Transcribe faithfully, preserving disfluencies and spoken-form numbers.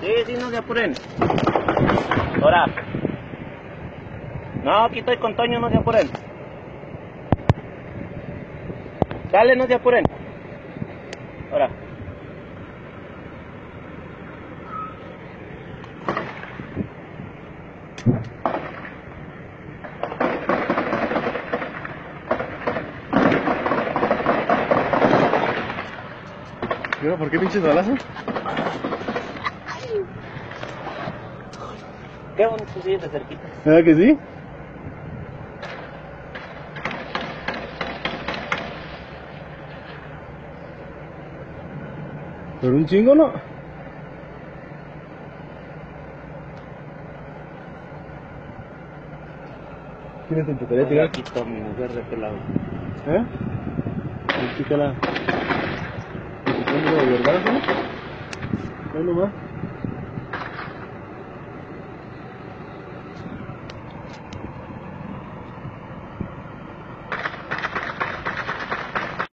Sí, sí, no se apuren. Ahora. No, aquí estoy con Toño, no se apuren. Dale, no se apuren. Ahora. ¿Y ahora por qué pinches balazos? Qué bonito sí, de cerquita. ¿Verdad que sí? Pero un chingo, ¿no? ¿Quién te intentaría tirar? Aquí está mi mujer de este lado. ¿Eh? Chica la... ¿Te de verdad, no? No, nomás.